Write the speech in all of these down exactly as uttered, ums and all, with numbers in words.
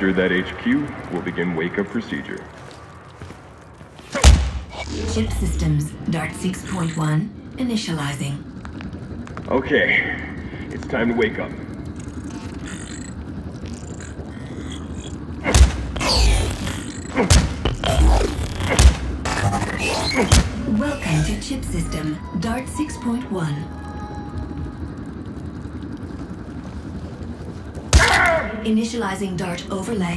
Roger that, H Q. We'll begin wake-up procedure. Chip systems, Dart six point one, initializing. Okay, it's time to wake up. Welcome to chip system, Dart six point one. Initializing Dart overlay.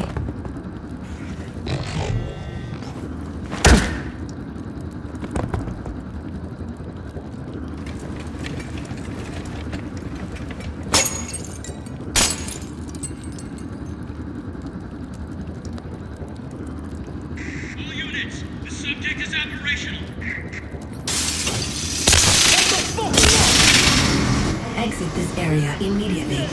Exit this area immediately.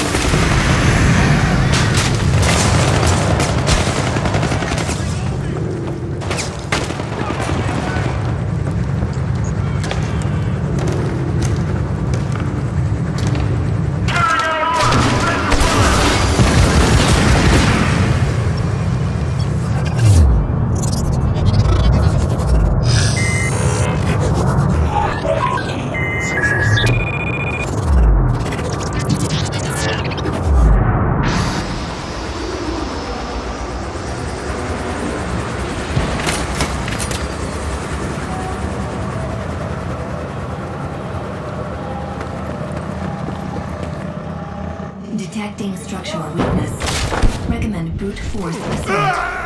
Detecting structural weakness. Recommend brute force assault.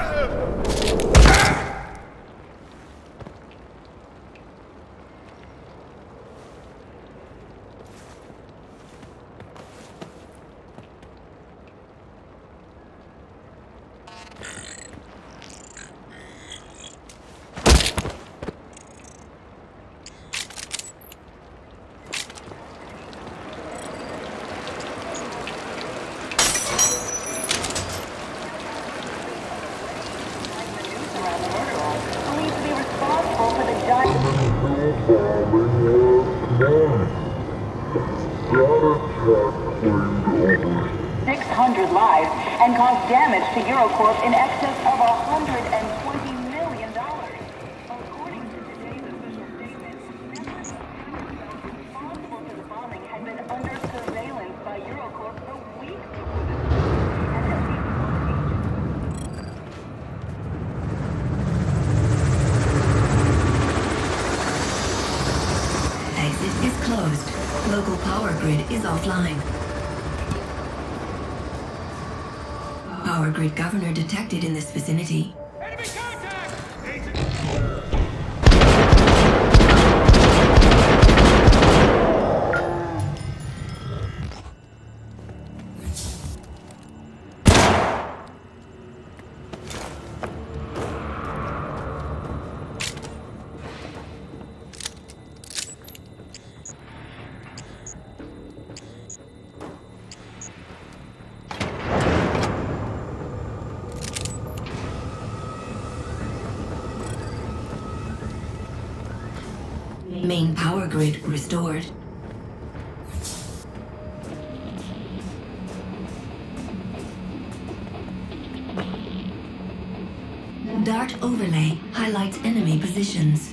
six hundred lives and caused damage to Eurocorp in excess of one hundred twenty million dollars. According to today's official statement, responsible for the bombing had been under surveillance by Eurocorp for weeks before this. Exit is closed. Local power grid is offline. Power grid governor detected in this vicinity. Enemy contact! Main power grid restored. Dart overlay highlights enemy positions.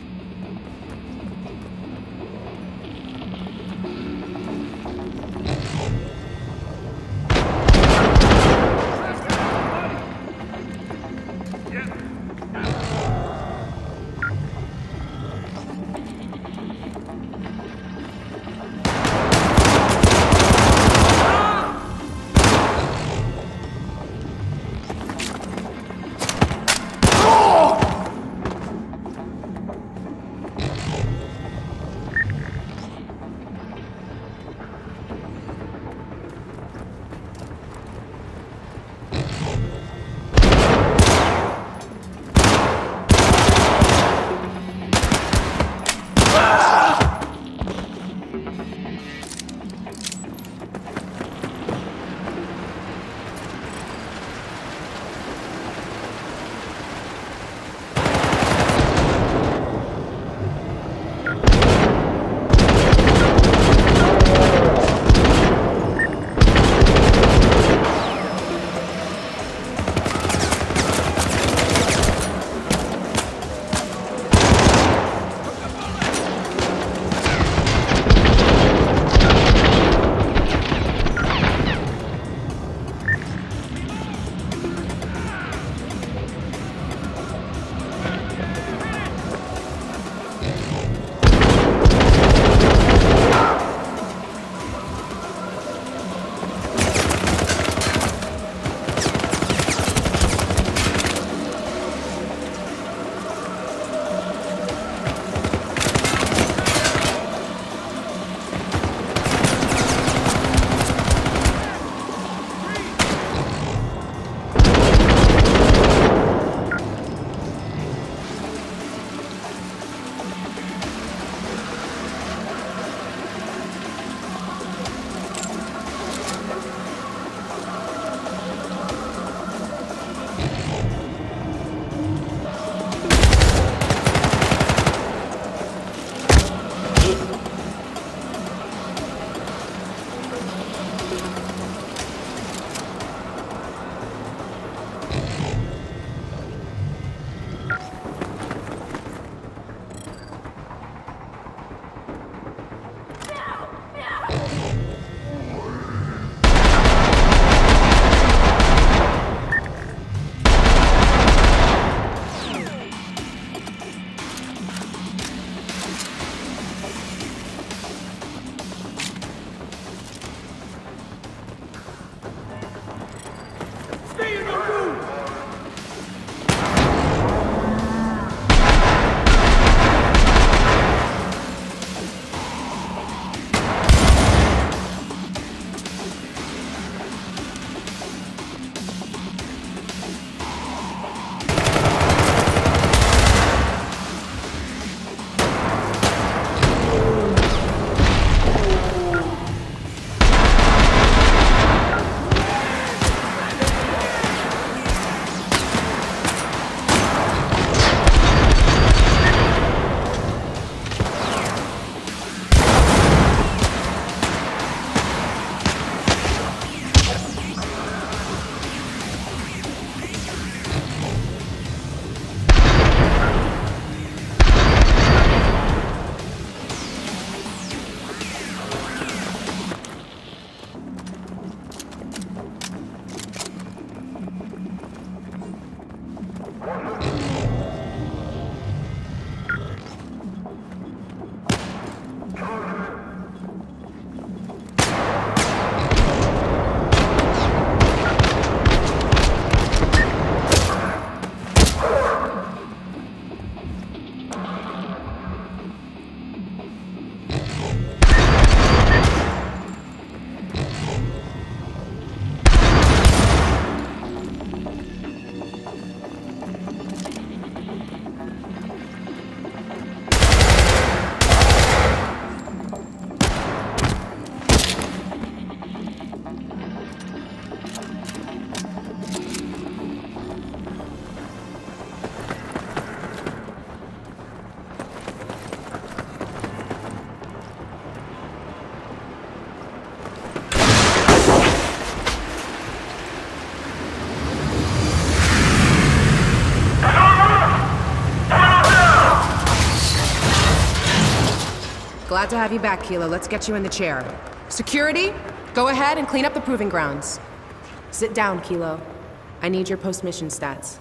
Glad to have you back, Kilo. Let's get you in the chair. Security, go ahead and clean up the proving grounds. Sit down, Kilo. I need your post-mission stats.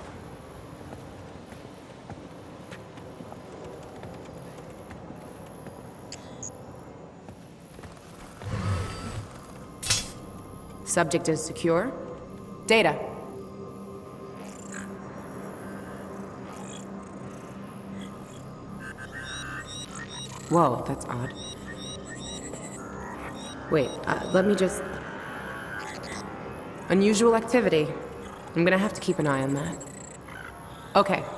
Subject is secure. Data. Whoa, that's odd. Wait, uh, let me just... Unusual activity. I'm gonna have to keep an eye on that. Okay,